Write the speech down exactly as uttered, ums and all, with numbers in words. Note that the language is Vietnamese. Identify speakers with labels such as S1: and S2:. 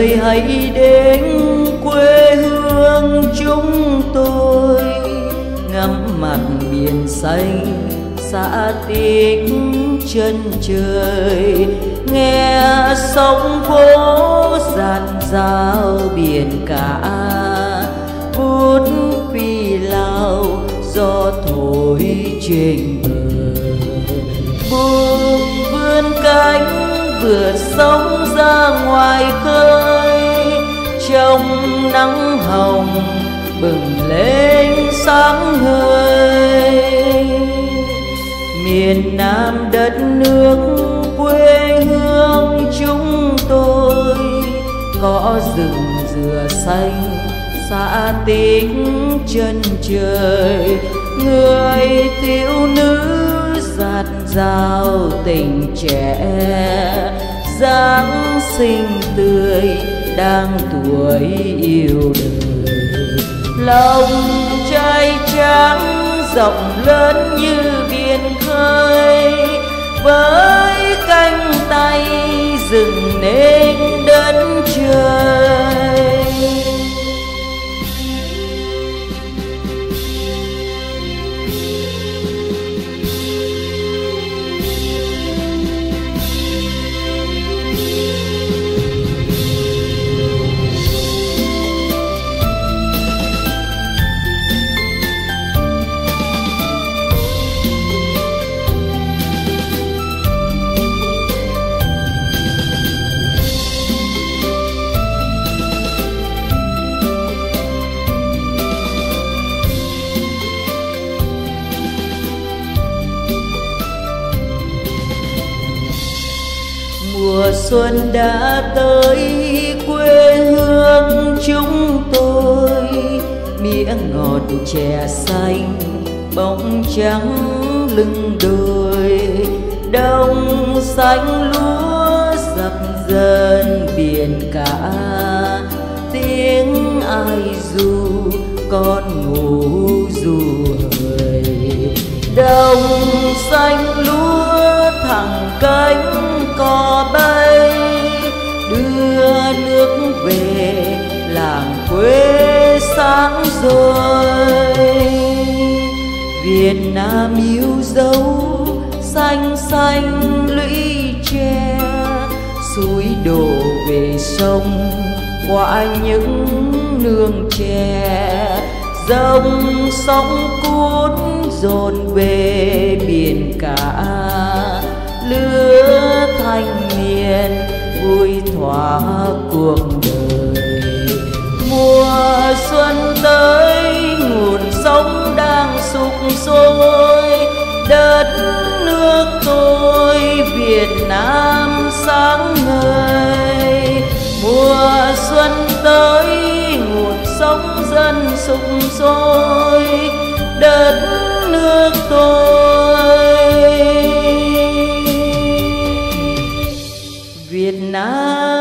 S1: người hãy đến quê hương chúng tôi, ngắm mặt biển xanh xã Tích chân trời, nghe sóng vỗ dạt dào biển cả, bút phi lao gió thổi trên bờ, buông vươn cánh vượt sóng ra ngoài khơi, trong nắng hồng bừng lên sáng ngời. Miền Nam đất nước quê hương chúng tôi, có rừng dừa xanh xã Tích chân trời, người thiếu nữ dạt dào tình trẻ, Giáng sinh tươi đang tuổi yêu đời. Lòng trai trắng rộng lớn như biển khơi, với cánh tay dựng nên đất trời. Mùa xuân đã tới quê hương chúng tôi, mía ngọt chè xanh bóng trắng lưng đồi, đông xanh lúa dập dần biển cả, tiếng ai ru con ngủ ru hời. Đông xanh lúa thẳng cánh cò bay, đưa nước về làng quê sáng rồi. Việt Nam yêu dấu xanh xanh lũy tre, suối đổ về sông qua những nương chè, dòng sóng cuốn dồn về biển cả, lứa thanh niên vui thỏa cuộc đời. Mùa xuân tới nguồn sống đang sục sôi, đất nước tôi Việt Nam sáng ngời. Mùa xuân tới nguồn sống dân sục sôi, đất nước tôi Việt Nam.